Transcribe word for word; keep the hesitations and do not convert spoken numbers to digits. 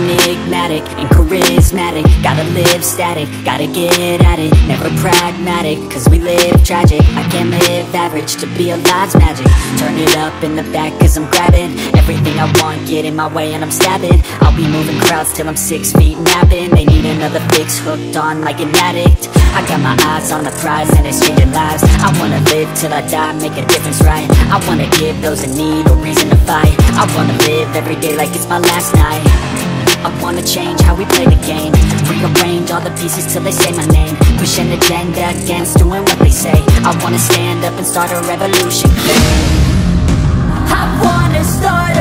enigmatic and charismatic. Gotta live static, gotta get at it. Never pragmatic, cause we live tragic. I can't live average, to be alive's magic. Turn it up in the back cause I'm grabbing everything I want, get in my way and I'm stabbing. I'll be moving crowds till I'm six feet napping. They need another fix, hooked on like an addict. I got my eyes on the prize and it's changing lives. I wanna live till I die, make a difference, right? I wanna give those in need a reason to fight. I wanna live every day like it's my last night. I wanna change how we play the game, rearrange all the pieces till they say my name. Push an agenda against doing what they say. I wanna stand up and start a revolution. I wanna start